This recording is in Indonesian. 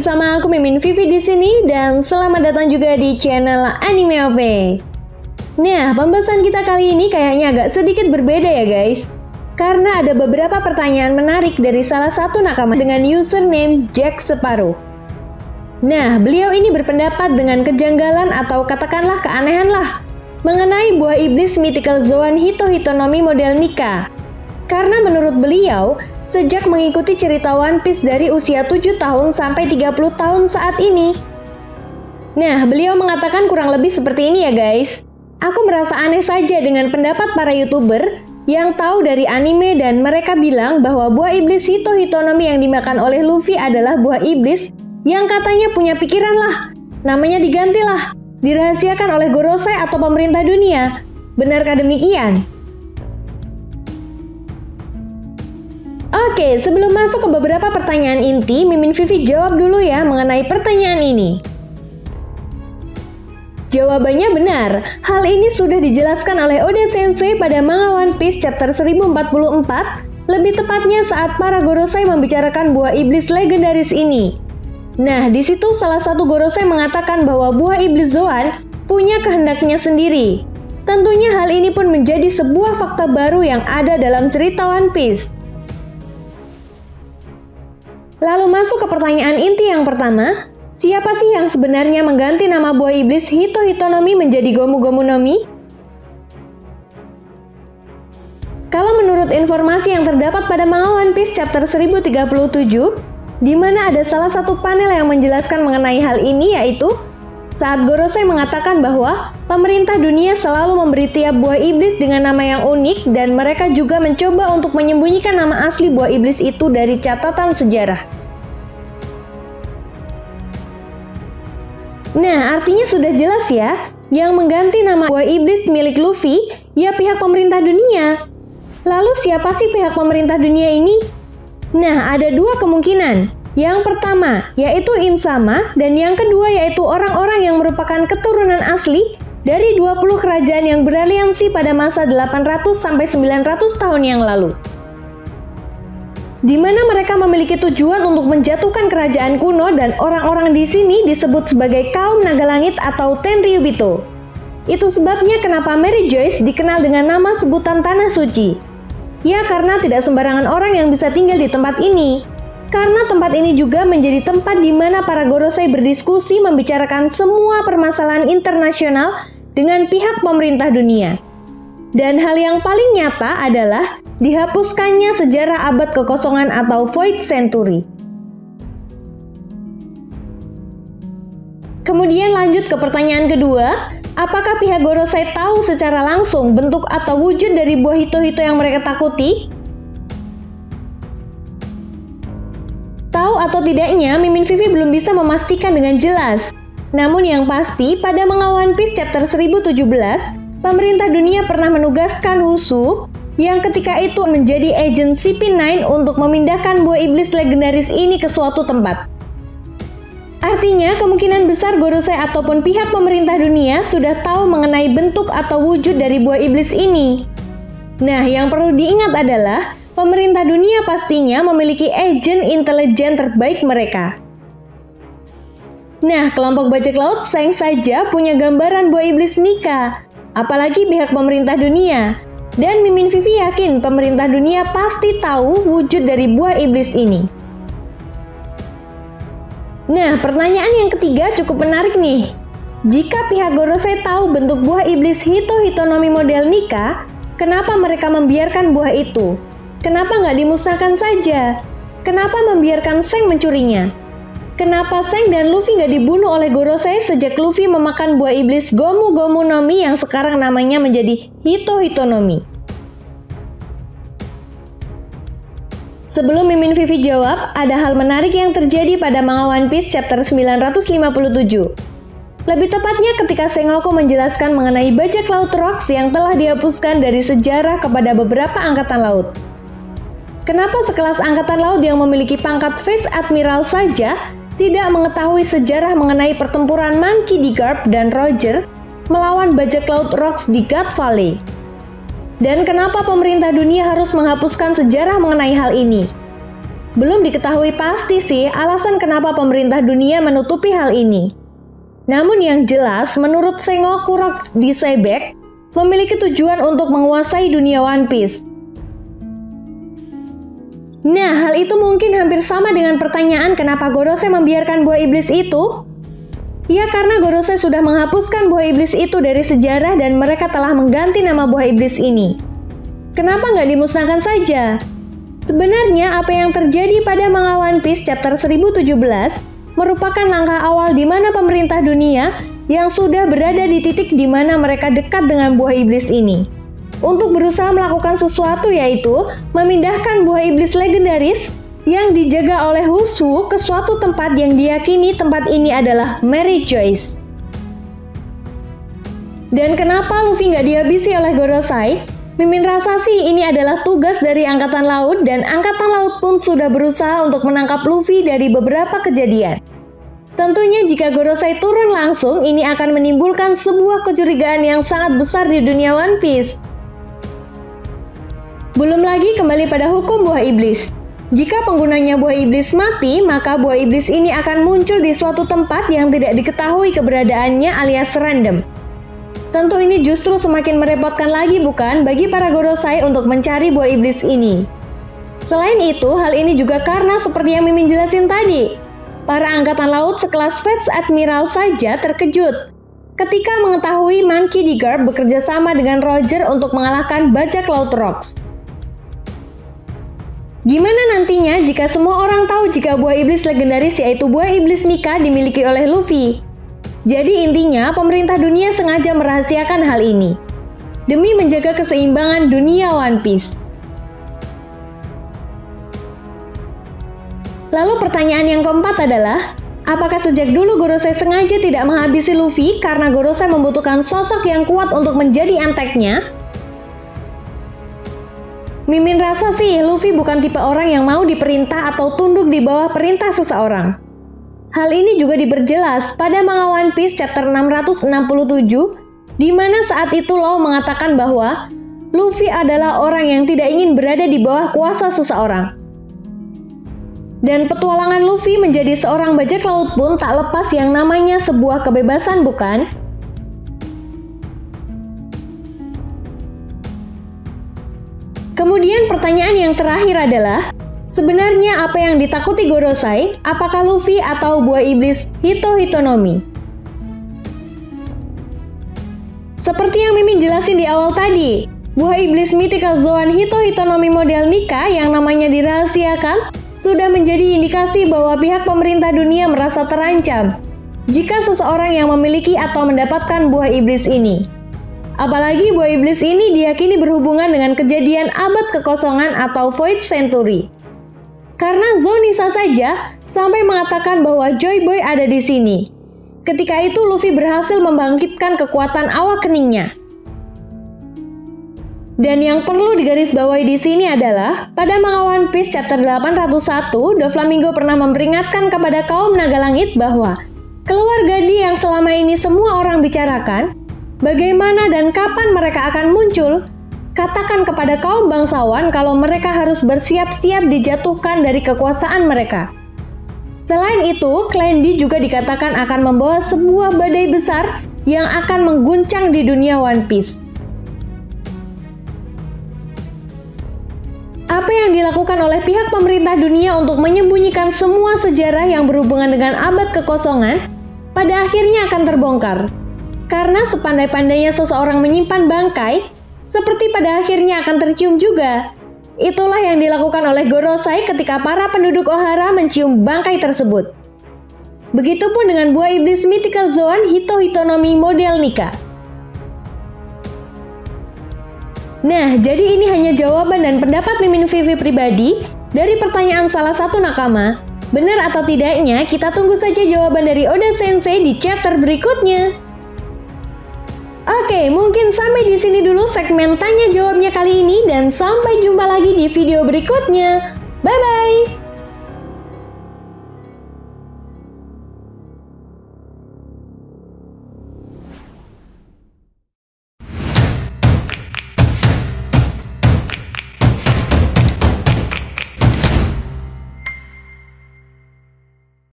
bersama aku Mimin Vivi di sini dan selamat datang juga di channel Anime OP. Nah, pembahasan kita kali ini kayaknya agak sedikit berbeda ya guys. Karena ada beberapa pertanyaan menarik dari salah satu nakama dengan username Jack Separuh. Nah, beliau ini berpendapat dengan kejanggalan atau katakanlah keanehan lah mengenai buah iblis mythical Zoan Hitohitonomi model Nika. Karena menurut beliau, sejak mengikuti cerita One Piece dari usia 7 tahun sampai 30 tahun saat ini. Nah, beliau mengatakan kurang lebih seperti ini ya guys. Aku merasa aneh saja dengan pendapat para YouTuber yang tahu dari anime dan mereka bilang bahwa buah iblis Hitohitonomi yang dimakan oleh Luffy adalah buah iblis yang katanya punya pikiran lah. Namanya digantilah, dirahasiakan oleh Gorosei atau pemerintah dunia. Benarkah demikian? Oke, sebelum masuk ke beberapa pertanyaan inti, Mimin Vivi jawab dulu ya mengenai pertanyaan ini. Jawabannya benar, hal ini sudah dijelaskan oleh Oda Sensei pada manga One Piece chapter 1044, lebih tepatnya saat para Gorosei membicarakan buah iblis legendaris ini. Nah, di situ salah satu Gorosei mengatakan bahwa buah iblis Zoan punya kehendaknya sendiri. Tentunya hal ini pun menjadi sebuah fakta baru yang ada dalam cerita One Piece. Lalu masuk ke pertanyaan inti yang pertama, siapa sih yang sebenarnya mengganti nama buah iblis Hitohitonomi menjadi Gomu Gomu no Mi? Kalau menurut informasi yang terdapat pada manga One Piece chapter 1037, di mana ada salah satu panel yang menjelaskan mengenai hal ini, yaitu saat Gorosei mengatakan bahwa pemerintah dunia selalu memberi tiap buah iblis dengan nama yang unik dan mereka juga mencoba untuk menyembunyikan nama asli buah iblis itu dari catatan sejarah. Nah, artinya sudah jelas ya, yang mengganti nama buah iblis milik Luffy ya pihak pemerintah dunia. Lalu siapa sih pihak pemerintah dunia ini? Nah, ada dua kemungkinan. Yang pertama, yaitu Insama, dan yang kedua yaitu orang-orang yang merupakan keturunan asli dari 20 kerajaan yang beraliansi pada masa 800 sampai 900 tahun yang lalu. Di mana mereka memiliki tujuan untuk menjatuhkan kerajaan kuno dan orang-orang di sini disebut sebagai kaum naga langit atau Tenryubito. Itu sebabnya kenapa Mary Joyce dikenal dengan nama sebutan Tanah Suci. Ya, karena tidak sembarangan orang yang bisa tinggal di tempat ini. Karena tempat ini juga menjadi tempat di mana para Gorosei berdiskusi membicarakan semua permasalahan internasional dengan pihak pemerintah dunia. Dan hal yang paling nyata adalah dihapuskannya sejarah abad kekosongan atau Void Century. Kemudian lanjut ke pertanyaan kedua, apakah pihak Gorosei tahu secara langsung bentuk atau wujud dari buah Hito-Hito yang mereka takuti? Tahu atau tidaknya, Mimin Vivi belum bisa memastikan dengan jelas. Namun yang pasti, pada manga One Piece chapter 1017, pemerintah dunia pernah menugaskan Usu yang ketika itu menjadi agen CP9 untuk memindahkan buah iblis legendaris ini ke suatu tempat. Artinya, kemungkinan besar Gorosei ataupun pihak pemerintah dunia sudah tahu mengenai bentuk atau wujud dari buah iblis ini. Nah, yang perlu diingat adalah pemerintah dunia pastinya memiliki agen intelijen terbaik mereka. Nah, kelompok bajak laut sayang saja punya gambaran buah iblis Nika, apalagi pihak pemerintah dunia. Dan Mimin Vivi yakin pemerintah dunia pasti tahu wujud dari buah iblis ini. Nah, pertanyaan yang ketiga cukup menarik nih. Jika pihak Gorosei tahu bentuk buah iblis Hitohitonomi model Nika, kenapa mereka membiarkan buah itu? Kenapa nggak dimusnahkan saja? Kenapa membiarkan Seng mencurinya? Kenapa Seng dan Luffy nggak dibunuh oleh Gorosei sejak Luffy memakan buah iblis Gomu Gomu no Mi yang sekarang namanya menjadi Hitohitonomi? Sebelum Mimin Vivi jawab, ada hal menarik yang terjadi pada manga One Piece chapter 957. Lebih tepatnya ketika Sengoku menjelaskan mengenai bajak laut Rocks yang telah dihapuskan dari sejarah kepada beberapa angkatan laut. Kenapa sekelas angkatan laut yang memiliki pangkat Vice Admiral saja tidak mengetahui sejarah mengenai pertempuran Monkey D. Garp dan Roger melawan bajak laut Rocks di God Valley? Dan kenapa pemerintah dunia harus menghapuskan sejarah mengenai hal ini? Belum diketahui pasti sih alasan kenapa pemerintah dunia menutupi hal ini. Namun yang jelas, menurut Sengoku Rock di Seibek, memiliki tujuan untuk menguasai dunia One Piece. Nah, hal itu mungkin hampir sama dengan pertanyaan kenapa Gorosei membiarkan buah iblis itu? Ya, karena Gorosei sudah menghapuskan buah iblis itu dari sejarah dan mereka telah mengganti nama buah iblis ini. Kenapa nggak dimusnahkan saja? Sebenarnya apa yang terjadi pada manga One Piece chapter 1017 merupakan langkah awal di mana pemerintah dunia yang sudah berada di titik di mana mereka dekat dengan buah iblis ini. Untuk berusaha melakukan sesuatu, yaitu memindahkan buah iblis legendaris yang dijaga oleh Hushu ke suatu tempat yang diyakini tempat ini adalah Mary Joyce. Dan kenapa Luffy nggak dihabisi oleh Gorosei? Mimin rasa sih ini adalah tugas dari Angkatan Laut dan Angkatan Laut pun sudah berusaha untuk menangkap Luffy dari beberapa kejadian. Tentunya jika Gorosei turun langsung, ini akan menimbulkan sebuah kecurigaan yang sangat besar di dunia One Piece. Belum lagi kembali pada hukum buah iblis. Jika penggunanya buah iblis mati, maka buah iblis ini akan muncul di suatu tempat yang tidak diketahui keberadaannya alias random. Tentu ini justru semakin merepotkan lagi bukan bagi para Gorosei untuk mencari buah iblis ini. Selain itu, hal ini juga karena seperti yang Mimin jelasin tadi, para angkatan laut sekelas Vice Admiral saja terkejut ketika mengetahui Monkey D. Garp bekerja sama dengan Roger untuk mengalahkan bajak laut Rocks. Gimana nantinya jika semua orang tahu jika buah iblis legendaris yaitu buah iblis Nika dimiliki oleh Luffy? Jadi intinya pemerintah dunia sengaja merahasiakan hal ini demi menjaga keseimbangan dunia One Piece. Lalu pertanyaan yang keempat adalah, apakah sejak dulu Gorosei sengaja tidak menghabisi Luffy karena Gorosei membutuhkan sosok yang kuat untuk menjadi anteknya? Mimin rasa sih Luffy bukan tipe orang yang mau diperintah atau tunduk di bawah perintah seseorang. Hal ini juga diperjelas pada manga One Piece chapter 667, di mana saat itu Law mengatakan bahwa Luffy adalah orang yang tidak ingin berada di bawah kuasa seseorang. Dan petualangan Luffy menjadi seorang bajak laut pun tak lepas yang namanya sebuah kebebasan, bukan? Kemudian pertanyaan yang terakhir adalah, sebenarnya apa yang ditakuti Gorosei? Apakah Luffy atau buah iblis Hito-Hitonomi? Seperti yang Mimin jelasin di awal tadi, buah iblis Mythical Zoan Hito-Hitonomi model Nika yang namanya dirahasiakan sudah menjadi indikasi bahwa pihak pemerintah dunia merasa terancam jika seseorang yang memiliki atau mendapatkan buah iblis ini. Apalagi buah iblis ini diyakini berhubungan dengan kejadian abad kekosongan atau Void Century. Karena Zonisa saja sampai mengatakan bahwa Joy Boy ada di sini. Ketika itu Luffy berhasil membangkitkan kekuatan awak keningnya. Dan yang perlu digarisbawahi di sini adalah pada manga One Piece chapter 801, Doflamingo pernah memperingatkan kepada kaum naga langit bahwa keluarga dia yang selama ini semua orang bicarakan, bagaimana dan kapan mereka akan muncul. Katakan kepada kaum bangsawan kalau mereka harus bersiap-siap dijatuhkan dari kekuasaan mereka. Selain itu, Clan D juga dikatakan akan membawa sebuah badai besar yang akan mengguncang di dunia One Piece. Apa yang dilakukan oleh pihak pemerintah dunia untuk menyembunyikan semua sejarah yang berhubungan dengan abad kekosongan pada akhirnya akan terbongkar. Karena sepandai-pandainya seseorang menyimpan bangkai, seperti pada akhirnya akan tercium juga. Itulah yang dilakukan oleh Gorosei ketika para penduduk Ohara mencium bangkai tersebut. Begitupun dengan buah iblis Mythical Zoan Hito-Hitonomi model Nika. Nah, jadi ini hanya jawaban dan pendapat Mimin Vivi pribadi dari pertanyaan salah satu nakama. Benar atau tidaknya, kita tunggu saja jawaban dari Oda Sensei di chapter berikutnya. Oke, mungkin sampai di sini dulu segmen tanya jawabnya kali ini dan sampai jumpa lagi di video berikutnya. Bye bye.